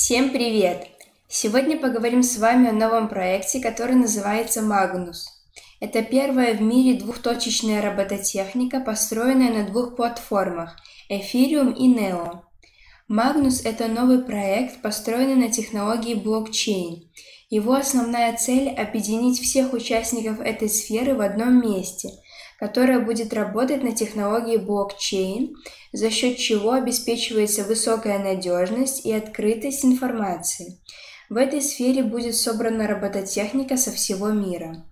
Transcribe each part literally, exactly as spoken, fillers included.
Всем привет! Сегодня поговорим с вами о новом проекте, который называется Magnus. Это первая в мире двухточечная робототехника, построенная на двух платформах – Ethereum и Neo. Magnus – это новый проект, построенный на технологии блокчейн. Его основная цель – объединить всех участников этой сферы в одном месте, которое будет работать на технологии блокчейн, за счет чего обеспечивается высокая надежность и открытость информации. В этой сфере будет собрана робототехника со всего мира.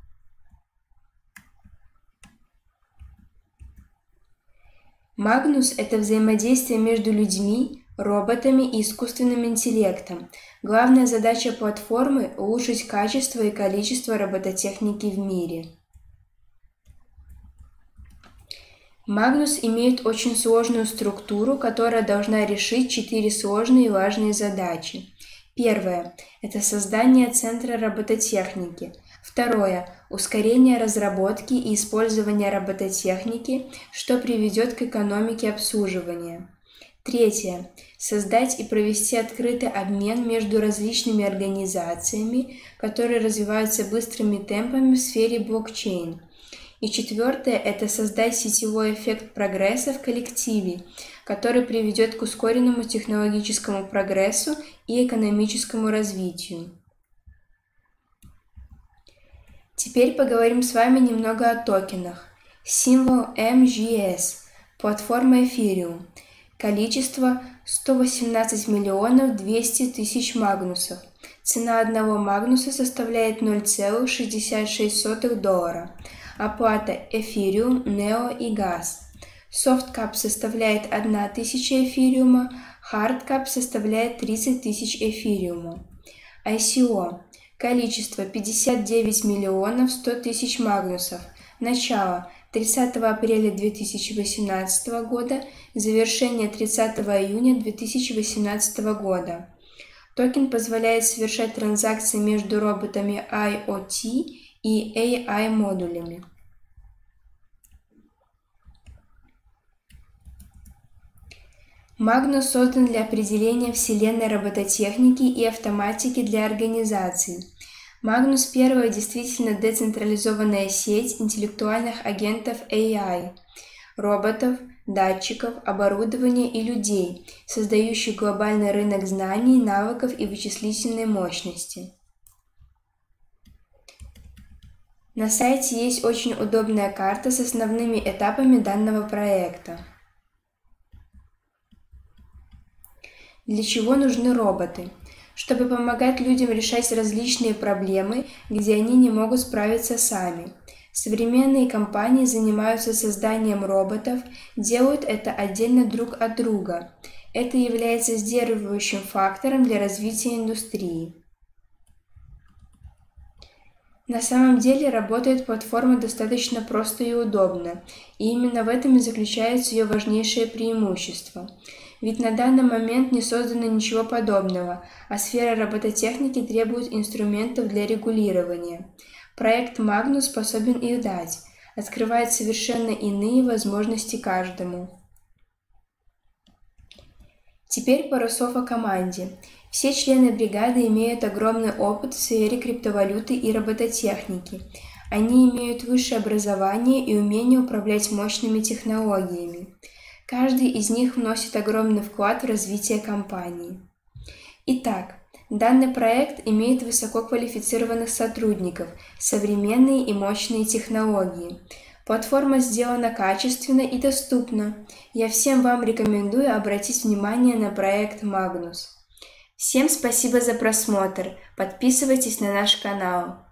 Magnus – это взаимодействие между людьми, роботами и искусственным интеллектом. Главная задача платформы – улучшить качество и количество робототехники в мире. Magnus имеет очень сложную структуру, которая должна решить четыре сложные и важные задачи. Первое – это создание центра робототехники. Второе – ускорение разработки и использования робототехники, что приведет к экономике обслуживания. Третье – создать и провести открытый обмен между различными организациями, которые развиваются быстрыми темпами в сфере блокчейн. И четвертое – это создать сетевой эффект прогресса в коллективе, который приведет к ускоренному технологическому прогрессу и экономическому развитию. Теперь поговорим с вами немного о токенах. Символ эм джи эс, платформа Ethereum. Количество сто восемнадцать миллионов двести тысяч магнусов. Цена одного магнуса составляет ноль целых шестьдесят шесть сотых доллара. Оплата Ethereum, Neo и газ. Soft-cap составляет одна тысяча эфириума, Hard-cap составляет тридцать тысяч эфириума. ай си о. Количество пятьдесят девять миллионов сто тысяч магнусов. Начало тридцатого апреля две тысячи восемнадцатого года, завершение тридцатого июня две тысячи восемнадцатого года. Токен позволяет совершать транзакции между роботами ай о ти и эй ай-модулями. Magnus создан для определения вселенной робототехники и автоматики для организаций. Magnus – первая действительно децентрализованная сеть интеллектуальных агентов эй ай, роботов, датчиков, оборудования и людей, создающих глобальный рынок знаний, навыков и вычислительной мощности. На сайте есть очень удобная карта с основными этапами данного проекта. Для чего нужны роботы? Чтобы помогать людям решать различные проблемы, где они не могут справиться сами. Современные компании занимаются созданием роботов, делают это отдельно друг от друга. Это является сдерживающим фактором для развития индустрии. На самом деле работает платформа достаточно просто и удобно, и именно в этом и заключается ее важнейшее преимущество. Ведь на данный момент не создано ничего подобного, а сфера робототехники требует инструментов для регулирования. Проект Magnus способен их дать, открывает совершенно иные возможности каждому. Теперь пару слов о команде. Все члены бригады имеют огромный опыт в сфере криптовалюты и робототехники. Они имеют высшее образование и умение управлять мощными технологиями. Каждый из них вносит огромный вклад в развитие компании. Итак, данный проект имеет высококвалифицированных сотрудников, современные и мощные технологии. Платформа сделана качественно и доступно. Я всем вам рекомендую обратить внимание на проект Magnus. Всем спасибо за просмотр. Подписывайтесь на наш канал.